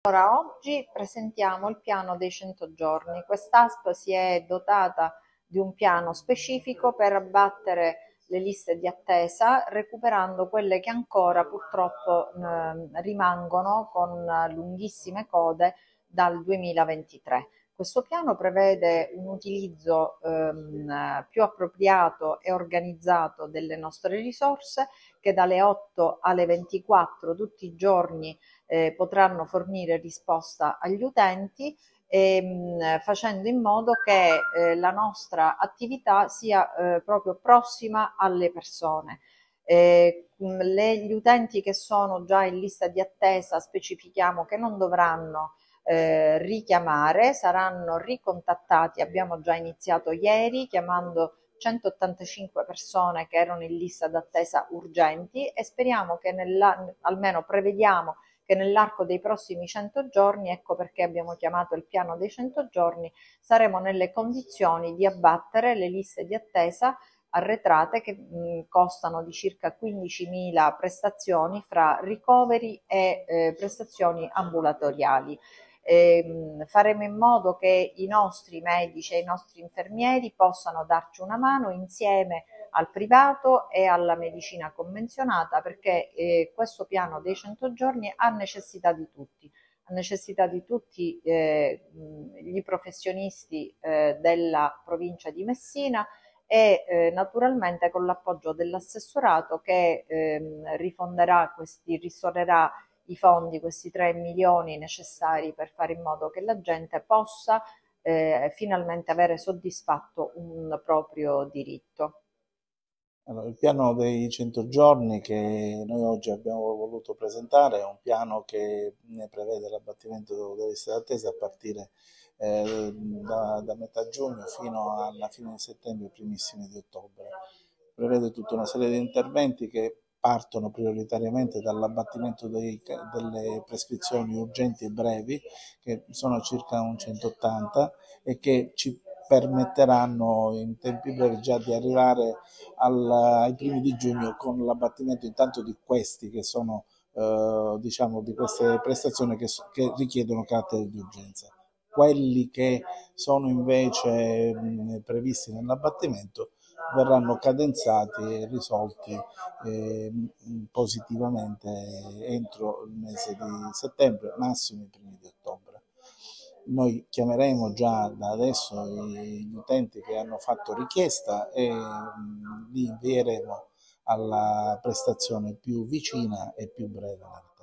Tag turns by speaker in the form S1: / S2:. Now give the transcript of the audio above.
S1: Allora, oggi presentiamo il piano dei 100 giorni. Quest'ASP si è dotata di un piano specifico per abbattere le liste di attesa, recuperando quelle che ancora purtroppo rimangono con lunghissime code dal 2023. Questo piano prevede un utilizzo più appropriato e organizzato delle nostre risorse, che dalle 8 alle 24 tutti i giorni potranno fornire risposta agli utenti, facendo in modo che la nostra attività sia proprio prossima alle persone. Gli utenti che sono già in lista di attesa specifichiamo che non dovranno richiamare, saranno ricontattati. Abbiamo già iniziato ieri chiamando 185 persone che erano in lista d'attesa urgenti, e speriamo che almeno prevediamo che nell'arco dei prossimi 100 giorni, ecco perché abbiamo chiamato il piano dei 100 giorni, saremo nelle condizioni di abbattere le liste di attesa arretrate che costano di circa 15.000 prestazioni fra ricoveri e prestazioni ambulatoriali. Faremo in modo che i nostri medici e i nostri infermieri possano darci una mano insieme al privato e alla medicina convenzionata, perché questo piano dei 100 giorni ha necessità di tutti gli professionisti della provincia di Messina, e naturalmente con l'appoggio dell'assessorato che ristorerà i fondi, questi 3 milioni necessari per fare in modo che la gente possa finalmente avere soddisfatto un proprio diritto.
S2: Allora, il piano dei 100 giorni che noi oggi abbiamo voluto presentare è un piano che ne prevede l'abbattimento delle liste d'attesa a partire da metà giugno fino alla fine di settembre, primissimi di ottobre. Prevede tutta una serie di interventi che partono prioritariamente dall'abbattimento delle prescrizioni urgenti e brevi, che sono circa un 180, e che ci permetteranno in tempi brevi già di arrivare ai primi di giugno con l'abbattimento intanto di questi che sono diciamo di queste prestazioni che richiedono carattere di urgenza. Quelli che sono invece previsti nell'abbattimento verranno cadenzati e risolti positivamente entro il mese di settembre, massimo i primi di ottobre. Noi chiameremo già da adesso gli utenti che hanno fatto richiesta e li invieremo alla prestazione più vicina e più breve.